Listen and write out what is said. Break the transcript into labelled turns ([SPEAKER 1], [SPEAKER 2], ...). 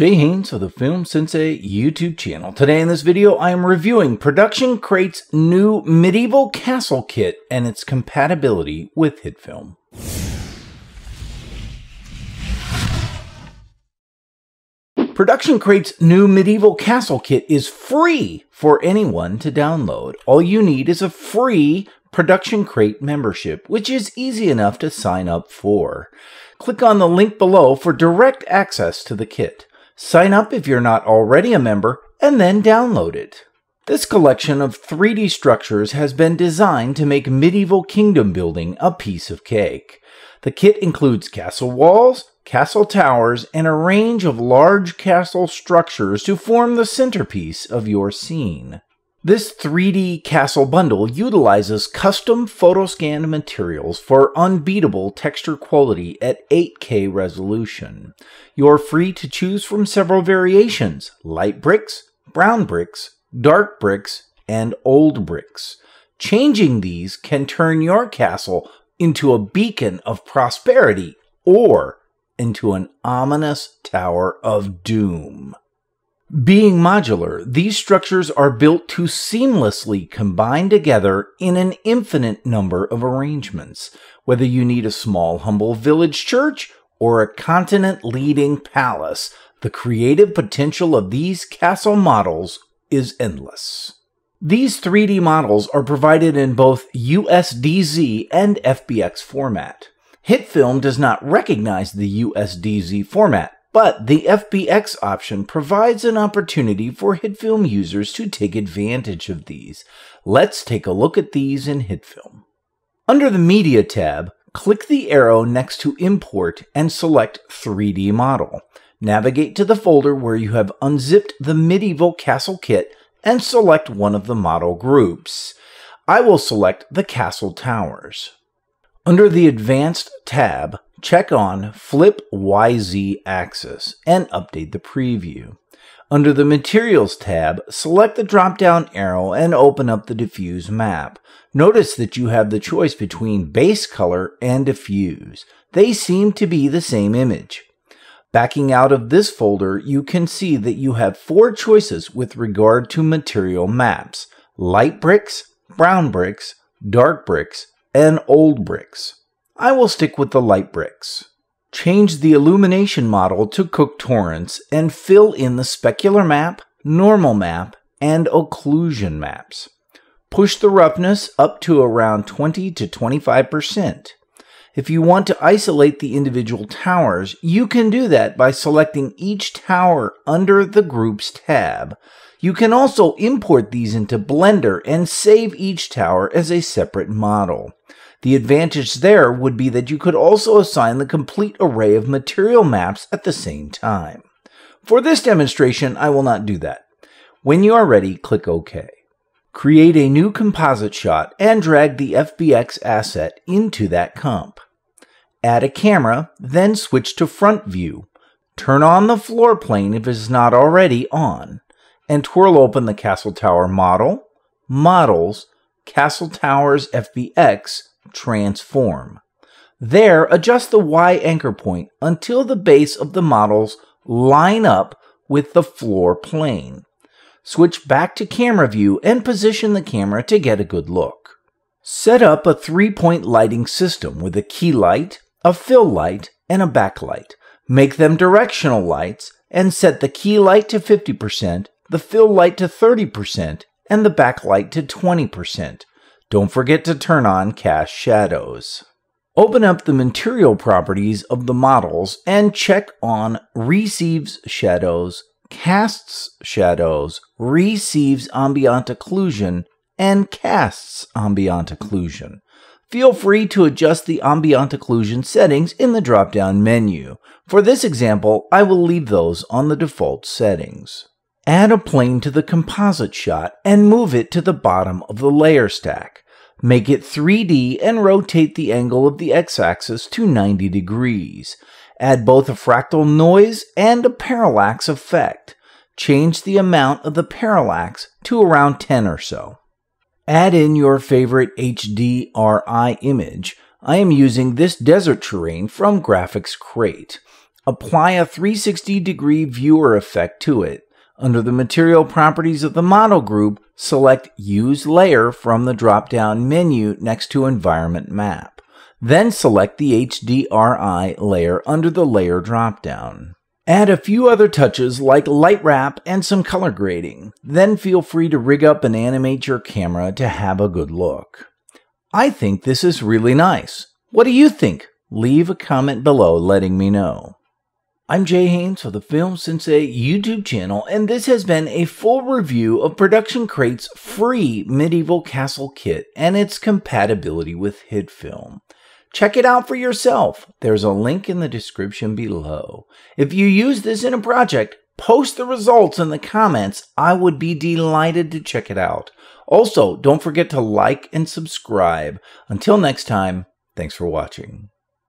[SPEAKER 1] Jay Haynes of the Film Sensei YouTube channel. Today in this video, I am reviewing ProductionCrate's new medieval castle kit and its compatibility with HitFilm. ProductionCrate's new medieval castle kit is free for anyone to download. All you need is a free ProductionCrate membership, which is easy enough to sign up for. Click on the link below for direct access to the kit. Sign up if you're not already a member, and then download it. This collection of 3D structures has been designed to make medieval kingdom building a piece of cake. The kit includes castle walls, castle towers, and a range of large castle structures to form the centerpiece of your scene. This 3D castle bundle utilizes custom photoscanned materials for unbeatable texture quality at 8K resolution. You're free to choose from several variations: light bricks, brown bricks, dark bricks, and old bricks. Changing these can turn your castle into a beacon of prosperity or into an ominous tower of doom. Being modular, these structures are built to seamlessly combine together in an infinite number of arrangements. Whether you need a small, humble village church or a continent-leading palace, the creative potential of these castle models is endless. These 3D models are provided in both USDZ and FBX format. HitFilm does not recognize the USDZ format, but the FBX option provides an opportunity for HitFilm users to take advantage of these. Let's take a look at these in HitFilm. Under the Media tab, click the arrow next to Import and select 3D Model. Navigate to the folder where you have unzipped the medieval castle kit and select one of the model groups. I will select the castle towers. Under the Advanced tab, check on Flip YZ Axis and update the preview. Under the Materials tab, select the drop-down arrow and open up the Diffuse map. Notice that you have the choice between Base Color and Diffuse. They seem to be the same image. Backing out of this folder, you can see that you have 4 choices with regard to material maps: light bricks, brown bricks, dark bricks, and old bricks. I will stick with the light bricks. Change the illumination model to Cook Torrents and fill in the specular map, normal map, and occlusion maps. Push the roughness up to around 20 to 25%. If you want to isolate the individual towers, you can do that by selecting each tower under the Groups tab. You can also import these into Blender and save each tower as a separate model. The advantage there would be that you could also assign the complete array of material maps at the same time. For this demonstration, I will not do that. When you are ready, click OK. Create a new composite shot and drag the FBX asset into that comp. Add a camera, then switch to front view. Turn on the floor plane if it is not already on, and twirl open the Castle Tower model, Models, Castle Towers FBX, Transform. There, adjust the Y anchor point until the base of the models line up with the floor plane. Switch back to camera view and position the camera to get a good look. Set up a 3-point lighting system with a key light, a fill light, and a backlight. Make them directional lights and set the key light to 50%, the fill light to 30%, and the backlight to 20%. Don't forget to turn on Cast Shadows. Open up the material properties of the models and check on Receives Shadows, Casts Shadows, Receives Ambient Occlusion, and Casts Ambient Occlusion. Feel free to adjust the ambient occlusion settings in the drop-down menu. For this example, I will leave those on the default settings. Add a plane to the composite shot and move it to the bottom of the layer stack. Make it 3D and rotate the angle of the x-axis to 90 degrees. Add both a fractal noise and a parallax effect. Change the amount of the parallax to around 10 or so. Add in your favorite HDRI image. I am using this desert terrain from ProductionCrate. Apply a 360-degree viewer effect to it. Under the material properties of the model group, select Use Layer from the drop-down menu next to Environment Map. Then select the HDRI layer under the Layer drop-down. Add a few other touches like light wrap and some color grading. Then feel free to rig up and animate your camera to have a good look. I think this is really nice. What do you think? Leave a comment below letting me know. I'm Jay Haynes of the Film Sensei YouTube channel, and this has been a full review of ProductionCrate's free medieval castle kit and its compatibility with HitFilm. Check it out for yourself. There's a link in the description below. If you use this in a project, post the results in the comments. I would be delighted to check it out. Also, don't forget to like and subscribe. Until next time, thanks for watching.